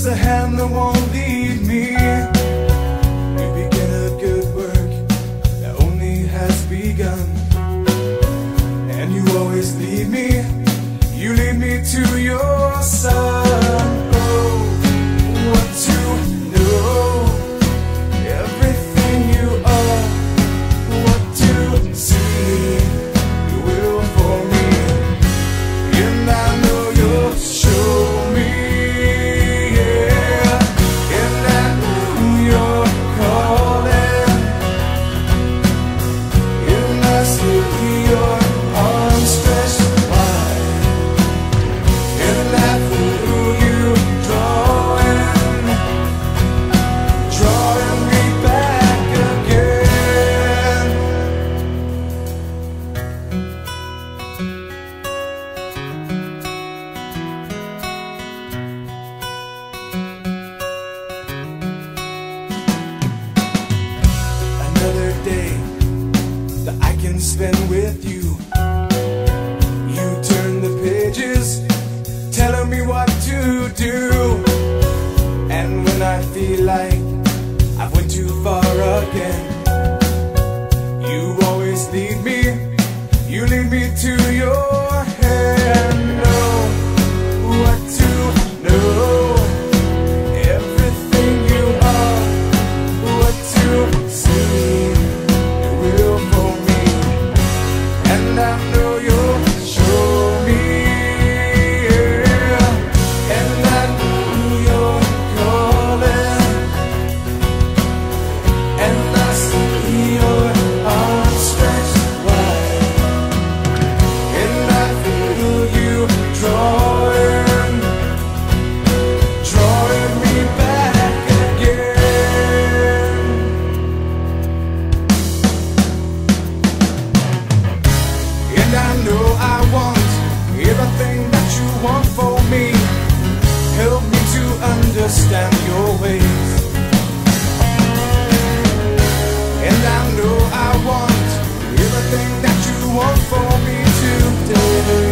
a hand that won't leave me. You begin a good work that only has begun, and you always lead me, you lead me to your son. Oh, what to know, everything you are, what to see, you will for me, and I know you'll show me, yeah, and I know you're calling, and I see your arms stretched wide, and I feel you drawing me back again. Another day that I can spend with you. You turn the pages, telling me what to do. And when I feel like I've went too far again, you always lead me, you lead me to your hand. Know what to know, everything you are, what to see, you will for me, and I know you'll show me, yeah, and I know you're calling, and I see your arms stretched wide, and I feel you drawing me back again. And I know I want everything that you want for me. Help me to understand your ways. And I know I want everything that you want for me today.